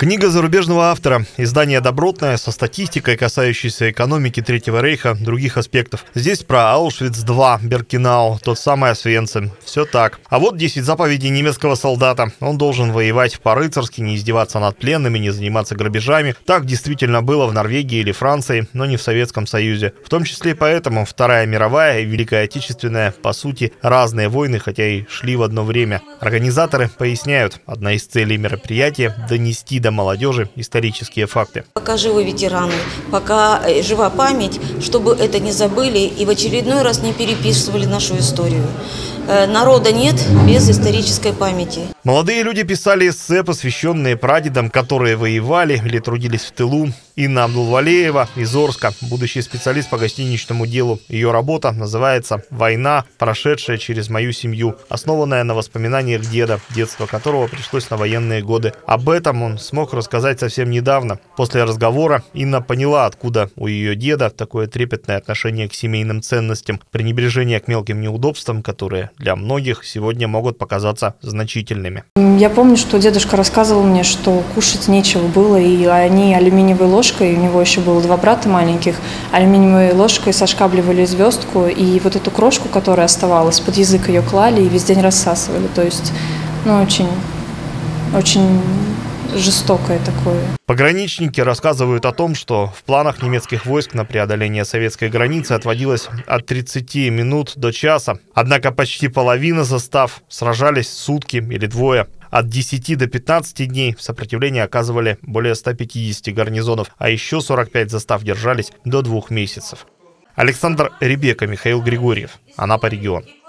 Книга зарубежного автора. Издание добротное, со статистикой, касающейся экономики Третьего рейха, других аспектов. Здесь про Аушвиц-2, Беркинау, тот самый Освенцим. Все так. А вот 10 заповедей немецкого солдата. Он должен воевать по-рыцарски, не издеваться над пленными, не заниматься грабежами. Так действительно было в Норвегии или Франции, но не в Советском Союзе. В том числе и поэтому Вторая мировая и Великая Отечественная, по сути, разные войны, хотя и шли в одно время. Организаторы поясняют, одна из целей мероприятия – донести до молодежи исторические факты. Пока живы ветераны, пока жива память, чтобы это не забыли и в очередной раз не переписывали нашу историю. Народа нет без исторической памяти. Молодые люди писали эссе, посвященные прадедам, которые воевали или трудились в тылу. Инна Абдулвалеева из Орска, будущий специалист по гостиничному делу. Ее работа называется «Война, прошедшая через мою семью», основанная на воспоминаниях деда, детство которого пришлось на военные годы. Об этом он смог рассказать совсем недавно. После разговора Инна поняла, откуда у ее деда такое трепетное отношение к семейным ценностям, пренебрежение к мелким неудобствам, которые для многих сегодня могут показаться значительными. Я помню, что дедушка рассказывал мне, что кушать нечего было, и они алюминиевой ложкой, у него еще было 2 брата маленьких, алюминиевой ложкой сошкабливали звездку, и вот эту крошку, которая оставалась, под язык ее клали и весь день рассасывали. То есть, очень жестокое такое. Пограничники рассказывают о том, что в планах немецких войск на преодоление советской границы отводилось от 30 минут до часа. Однако почти половина застав сражались сутки или двое. От 10 до 15 дней в сопротивлении оказывали более 150 гарнизонов, а еще 45 застав держались до 2 месяцев. Александр Ребека, Михаил Григорьев. Анапа, регион.